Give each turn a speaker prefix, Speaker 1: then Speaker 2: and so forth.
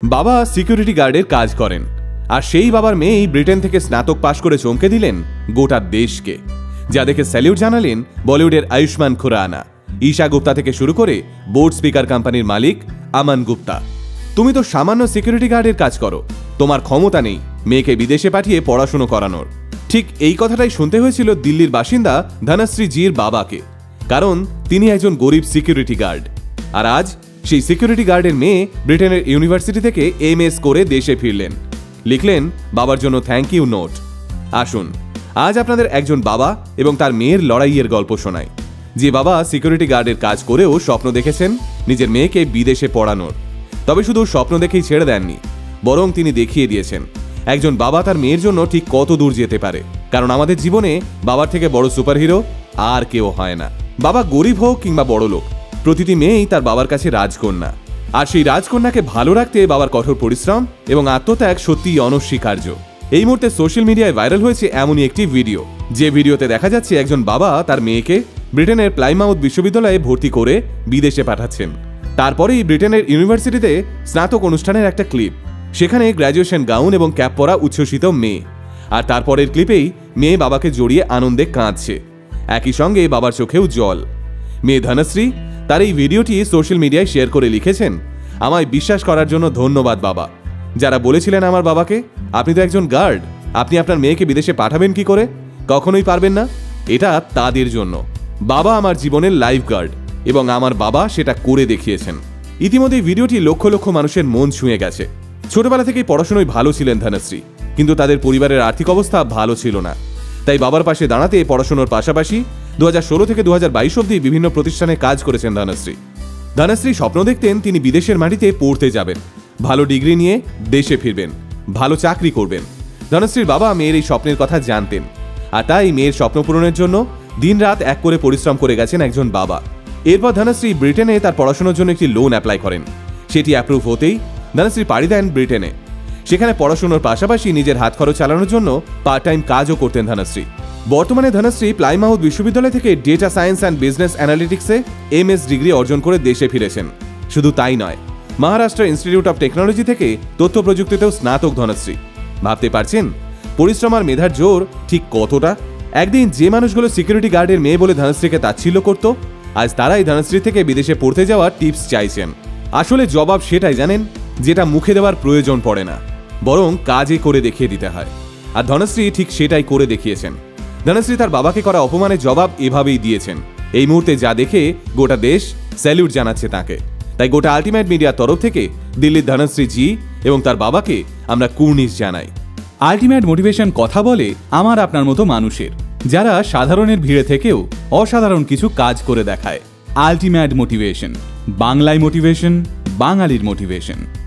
Speaker 1: বাবা সিকিউরিটি গার্ডের কাজ করেন, আর সেই বাবার মেয়েই ব্রিটেন থেকে স্নাতক পাশ করে চমকে দিলেন গোটা দেশকে, যা দেখে স্যালিউট জানালেন বলিউডের আয়ুষ্মান খুরানা, ঈশা গুপ্তা থেকে শুরু করে বোর্ড স্পিকার কোম্পানির মালিক আমান গুপ্তা। তুমি তো সামান্য সিকিউরিটি গার্ডের কাজ করো, তোমার ক্ষমতা নেই মেয়েকে বিদেশে পাঠিয়ে পড়াশুনো করানোর। ঠিক এই কথাটাই শুনতে হয়েছিল দিল্লির বাসিন্দা ধনশ্রী জির বাবাকে, কারণ তিনি একজন গরিব সিকিউরিটি গার্ড। আর আজ সেই সিকিউরিটি গার্ডের মেয়ে ব্রিটেনের ইউনিভার্সিটি থেকে MS করে দেশে ফিরলেন, লিখলেন বাবার জন্য থ্যাংক ইউ নোট। আসুন আজ আপনাদের একজন বাবা এবং তার মেয়ের লড়াইয়ের গল্প শোনাই, যে বাবা সিকিউরিটি গার্ডের কাজ করেও স্বপ্ন দেখেছেন নিজের মেয়েকে বিদেশে পড়ানোর। তবে শুধু স্বপ্ন দেখেই ছেড়ে দেননি, বরং তিনি দেখিয়ে দিয়েছেন একজন বাবা তার মেয়ের জন্য ঠিক কত দূর যেতে পারে। কারণ আমাদের জীবনে বাবার থেকে বড় সুপারহিরো আর কেউ হয় না। বাবা গরিব হোক কিংবা বড় লোক, প্রতিটি মেয়েই তার বাবার কাছে রাজকন্যা। আর সেই রাজকন্যাকে ভালো রাখতে বাবার কঠোর পরিশ্রম এবং আত্মত্যাগ সত্যিই অনস্বীকার্য। এই মুহূর্তে সোশ্যাল মিডিয়ায় ভাইরাল হয়েছে এমনই একটি ভিডিও, যে ভিডিওতে দেখা যাচ্ছে একজন বাবা তার মেয়েকে ব্রিটেনের প্লাইমাউথ বিশ্ববিদ্যালয়ে ভর্তি করে বিদেশে পাঠাচ্ছেন। তারপরেই ব্রিটেনের ইউনিভার্সিটিতে স্নাতক অনুষ্ঠানের একটা ক্লিপ, সেখানে গ্র্যাজুয়েশন গাউন এবং ক্যাপ পরা উচ্ছ্বসিত মেয়ে, আর তারপরের ক্লিপেই মেয়ে বাবাকে জড়িয়ে আনন্দে কাঁদছে, একই সঙ্গে বাবার চোখেও জল। মেয়ে ধনশ্রী তার এই ভিডিওটি সোশ্যাল মিডিয়ায় শেয়ার করে লিখেছেন, আমায় বিশ্বাস করার জন্য ধন্যবাদ বাবা। যারা বলেছিলেন আমার বাবাকে আপনি তো একজন গার্ড, আপনি আপনার মেয়েকে বিদেশে পাঠাবেন কি করে, কখনোই পারবেন না, এটা তাদের জন্য। বাবা আমার জীবনের লাইফ গার্ড এবং আমার বাবা সেটা করে দেখিয়েছেন। ইতিমধ্যে ভিডিওটি লক্ষ লক্ষ মানুষের মন ছুঁয়ে গেছে। ছোটবেলা থেকেই পড়াশোনায় ভালো ছিলেন ধনশ্রী, কিন্তু তাদের পরিবারের আর্থিক অবস্থা ভালো ছিল না। তাই বাবার পাশে দাঁড়াতে পড়াশোনার পাশাপাশি 2016 থেকে 2022 অবধি বিভিন্ন প্রতিষ্ঠানে কাজ করেছেন ধনশ্রী স্বপ্ন দেখতেন তিনি বিদেশের মাটিতে পড়তে যাবেন, ভালো ডিগ্রি নিয়ে দেশে ফিরবেন, ভালো চাকরি করবেন। ধনশ্রীর বাবা মেয়ের এই স্বপ্নের কথা জানতেন, আর তাই মেয়ের স্বপ্ন পূরণের জন্য দিনরাত এক করে পরিশ্রম করে গেছেন একজন বাবা। এরপর ধনশ্রী ব্রিটেনে তার পড়াশোনার জন্য একটি লোন অ্যাপ্লাই করেন। সেটি অ্যাপ্রুভ হতেই ধনশ্রী পাড়ি দেন ব্রিটেনে। সেখানে পড়াশোনার পাশাপাশি নিজের হাত খরচ চালানোর জন্য পার্ট টাইম কাজও করতেন ধনশ্রী। বর্তমানে ধনশ্রী প্লাইমাউথ বিশ্ববিদ্যালয় থেকে ডেটা সায়েন্স অ্যান্ড বিজনেস অ্যানালিটিক্সে MS ডিগ্রি অর্জন করে দেশে ফিরেছেন। শুধু তাই নয়, মহারাষ্ট্র ইনস্টিটিউট অফ টেকনোলজি থেকে তথ্য প্রযুক্তিতেও স্নাতক ধনশ্রী। ভাবতে পারছেন পরিশ্রম আর মেধার জোর ঠিক কতটা? একদিন যে মানুষগুলো সিকিউরিটি গার্ডের মেয়ে বলে ধনশ্রীকে তাচ্ছিল্য করত, আজ তারাই ধনশ্রী থেকে বিদেশে পড়তে যাওয়ার টিপস চাইছেন। আসলে জবাব সেটাই জানেন, যেটা মুখে দেওয়ার প্রয়োজন পড়ে না, বরং কাজে করে দেখিয়ে দিতে হয়। আর ধনশ্রী ঠিক সেটাই করে দেখিয়েছেন। ধনশ্রী তার বাবাকে করা অপমানের জবাব এভাবেই দিয়েছেন। এই মুহূর্তে যা দেখে গোটা দেশ স্যালিউট জানাচ্ছে তাকে। তাই গোটা আলটিমেট মিডিয়ার তরফ থেকে দিল্লির ধনশ্রী জি এবং তার বাবাকে আমরা কুর্নিশ জানাই।
Speaker 2: আলটিমেট মোটিভেশন কথা বলে আমার আপনার মতো মানুষের, যারা সাধারণের ভিড়ে থেকেও অসাধারণ কিছু কাজ করে দেখায়। আলটিমেট মোটিভেশন, বাংলায় মোটিভেশন, বাঙালির মোটিভেশন।